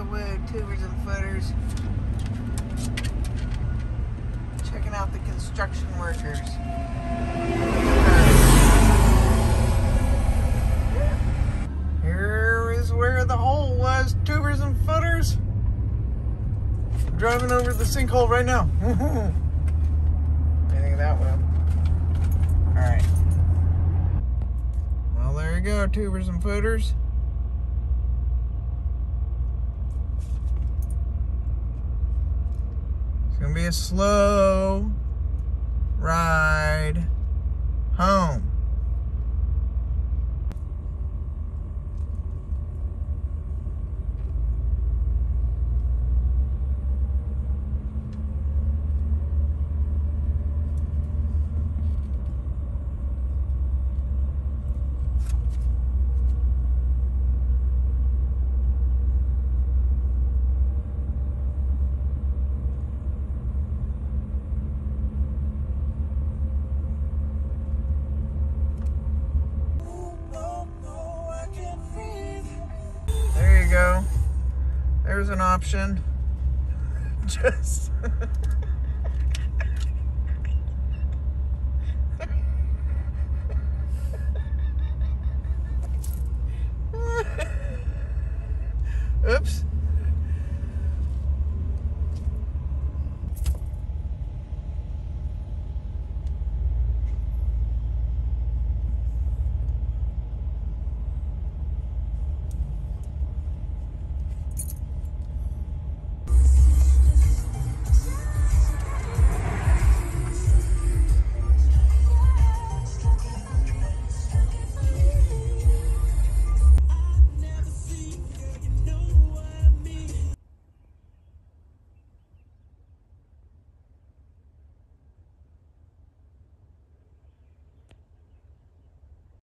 wood, tubers and footers. Checking out the construction workers. Here is where the hole was, tubers and footers. Driving over the sinkhole right now. I think that one. Alright. Well, there you go, tubers and footers. It's gonna be a slow ride home. Go. There's an option. Just oops.